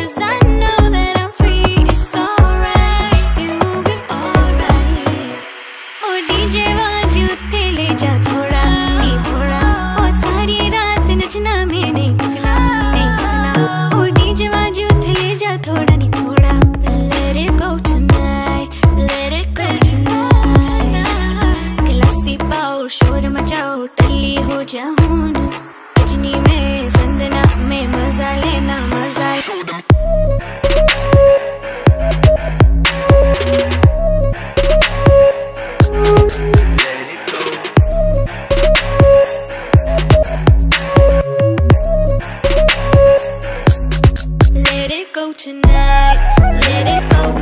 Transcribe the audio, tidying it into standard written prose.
'cause I know that I'm free. It's alright, it will be alright. Oh DJ वाजू थे ले जा थोड़ा, नहीं थोड़ा. Oh सारी रात नचना मैं नहीं थकना, नहीं थकना. Oh DJ वाजू थे ले जा थोड़ा, नहीं थोड़ा. Let it go tonight, let it go tonight. क्लासी पाओ शोर मचाओ टल्ली हो जाऊं ना. अजनी में संदना में मजा लेना मजा. Let it go tonight, let it go.